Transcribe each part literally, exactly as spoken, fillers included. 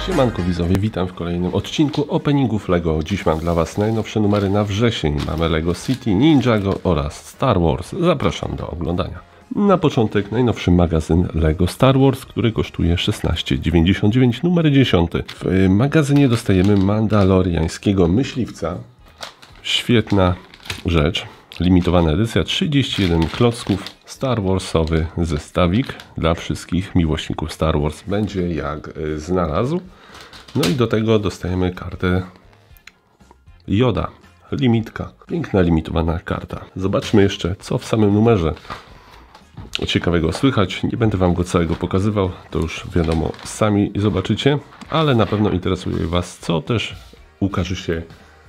Siemanko widzowie, witam w kolejnym odcinku openingów LEGO. Dziś mam dla Was najnowsze numery na wrzesień. Mamy LEGO City, Ninjago oraz Star Wars. Zapraszam do oglądania. Na początek najnowszy magazyn LEGO Star Wars, który kosztuje szesnaście dziewięćdziesiąt dziewięć, numer dziesiąty. W magazynie dostajemy mandaloriańskiego myśliwca. Świetna rzecz. Limitowana edycja, trzydzieści jeden klocków, Star Warsowy zestawik dla wszystkich miłośników Star Wars. Będzie jak znalazł. No i do tego dostajemy kartę Yoda, limitka. Piękna limitowana karta. Zobaczmy jeszcze, co w samym numerze ciekawego słychać. Nie będę Wam go całego pokazywał, to już wiadomo, sami zobaczycie, ale na pewno interesuje Was, co też ukaże się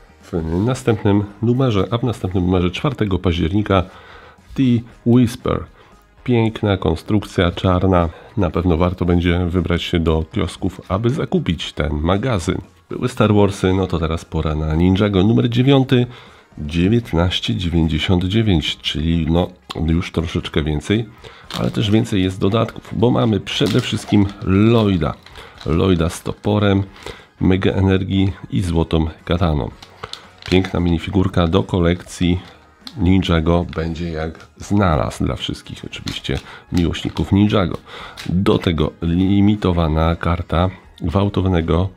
w następnym numerze, a w następnym numerze czwartego października The Whisper. Piękna konstrukcja czarna. Na pewno warto będzie wybrać się do kiosków, aby zakupić ten magazyn. Były Star Warsy, no to teraz pora na Ninjago numer dziewiąty, dziewiętnaście dziewięćdziesiąt dziewięć, czyli no już troszeczkę więcej, ale też więcej jest dodatków, bo mamy przede wszystkim Lloyda. Lloyda z toporem, mega energii i złotą kataną. Piękna minifigurka do kolekcji Ninjago, będzie jak znalazł dla wszystkich oczywiście miłośników Ninjago. Do tego limitowana karta gwałtownego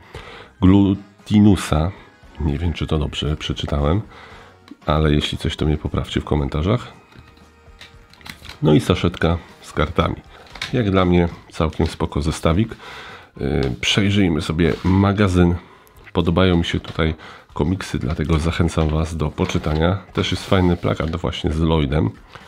Glutinusa. Nie wiem, czy to dobrze przeczytałem, ale jeśli coś, to mnie poprawcie w komentarzach. No i saszetka z kartami. Jak dla mnie całkiem spoko zestawik. Przejrzyjmy sobie magazyn. Podobają mi się tutaj komiksy, dlatego zachęcam Was do poczytania. Też jest fajny plakat właśnie z Lloydem.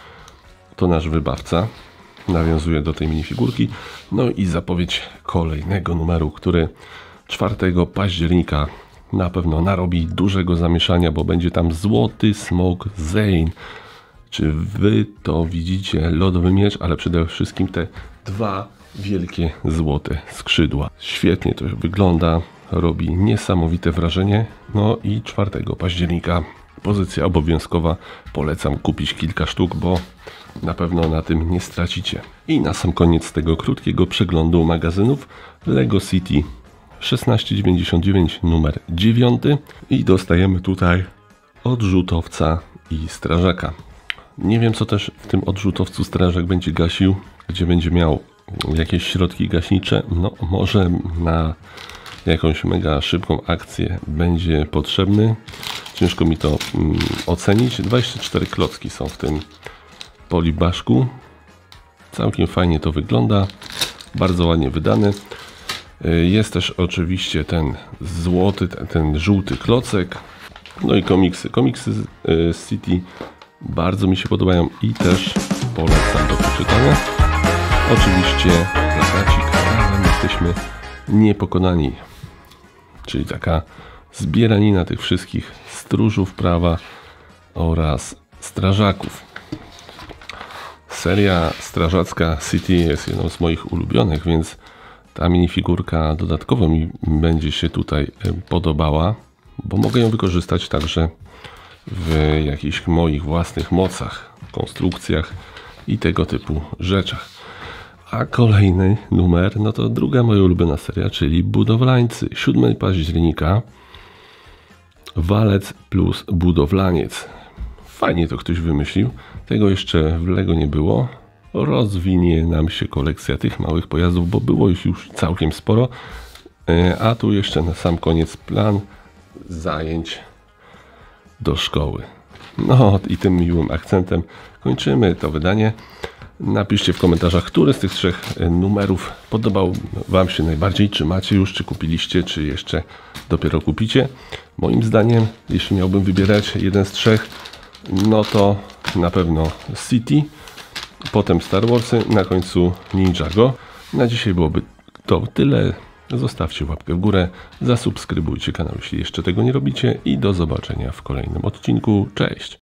To nasz wybawca. Nawiązuje do tej minifigurki. No i zapowiedź kolejnego numeru, który czwartego października na pewno narobi dużego zamieszania, bo będzie tam Złoty Smok Zane. Czy Wy to widzicie? Lodowy miecz, ale przede wszystkim te dwa wielkie złote skrzydła. Świetnie to wygląda. Robi niesamowite wrażenie. No i czwartego października pozycja obowiązkowa. Polecam kupić kilka sztuk, bo na pewno na tym nie stracicie. I na sam koniec tego krótkiego przeglądu magazynów LEGO City szesnaście dziewięćdziesiąt dziewięć, numer dziewiąty. I dostajemy tutaj odrzutowca i strażaka. Nie wiem, co też w tym odrzutowcu strażak będzie gasił, gdzie będzie miał jakieś środki gaśnicze. No może na jakąś mega szybką akcję będzie potrzebny. Ciężko mi to mm, ocenić. dwadzieścia cztery klocki są w tym polibaszku. Całkiem fajnie to wygląda. Bardzo ładnie wydany. Jest też oczywiście ten złoty, ten, ten żółty klocek. No i komiksy. Komiksy z City bardzo mi się podobają i też polecam do przeczytania. Oczywiście plakacik, ale jesteśmy niepokonani. Czyli taka zbieranina tych wszystkich stróżów prawa oraz strażaków. Seria strażacka City jest jedną z moich ulubionych, więc ta minifigurka dodatkowo mi będzie się tutaj podobała, bo mogę ją wykorzystać także w jakichś moich własnych mocach, konstrukcjach i tego typu rzeczach. A kolejny numer, no to druga moja ulubiona seria, czyli Budowlańcy. siódmego października Walec plus Budowlaniec. Fajnie to ktoś wymyślił. Tego jeszcze w LEGO nie było. Rozwinie nam się kolekcja tych małych pojazdów, bo było ich już całkiem sporo. A tu jeszcze na sam koniec plan zajęć do szkoły. No i tym miłym akcentem kończymy to wydanie. Napiszcie w komentarzach, który z tych trzech numerów podobał Wam się najbardziej. Czy macie już, czy kupiliście, czy jeszcze dopiero kupicie. Moim zdaniem, jeśli miałbym wybierać jeden z trzech, no to na pewno City, potem Star Warsy, na końcu Ninjago. Na dzisiaj byłoby to tyle. Zostawcie łapkę w górę, zasubskrybujcie kanał, jeśli jeszcze tego nie robicie i do zobaczenia w kolejnym odcinku. Cześć!